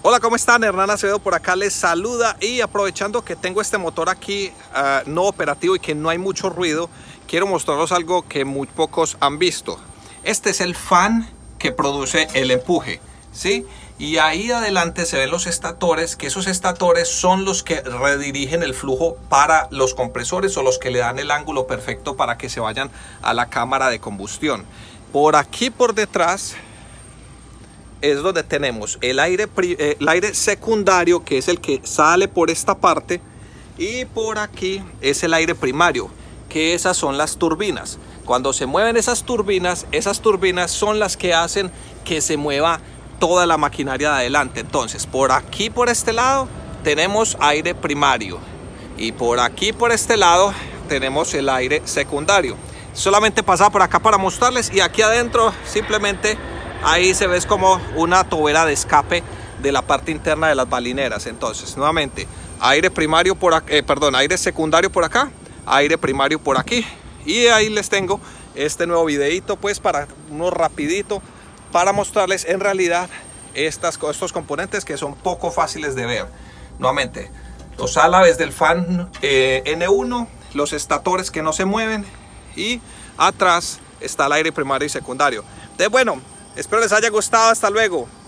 Hola, ¿cómo están? Hernán Acevedo por acá les saluda, y aprovechando que tengo este motor aquí no operativo y que no hay mucho ruido, quiero mostraros algo que muy pocos han visto. Este es el fan que produce el empuje, ¿sí? Y ahí adelante se ven los estatores, que esos estatores son los que redirigen el flujo para los compresores o los que le dan el ángulo perfecto para que se vayan a la cámara de combustión. Por aquí por detrás es donde tenemos el aire secundario, que es el que sale por esta parte, y por aquí es el aire primario, que esas son las turbinas. Cuando se mueven esas turbinas son las que hacen que se mueva toda la maquinaria de adelante. Entonces, por aquí, por este lado, tenemos aire primario, y por aquí, por este lado, tenemos el aire secundario. Solamente pasaba por acá para mostrarles, y aquí adentro simplemente ahí se ve como una tobera de escape de la parte interna de las balineras. Entonces, nuevamente, aire primario por aquí, aire secundario por acá, aire primario por aquí. Y ahí les tengo este nuevo videito, pues, para uno rapidito, para mostrarles en realidad estos componentes que son poco fáciles de ver. Nuevamente, los álabes del fan N1, los estatores que no se mueven, y atrás está el aire primario y secundario. Entonces, bueno, espero les haya gustado. Hasta luego.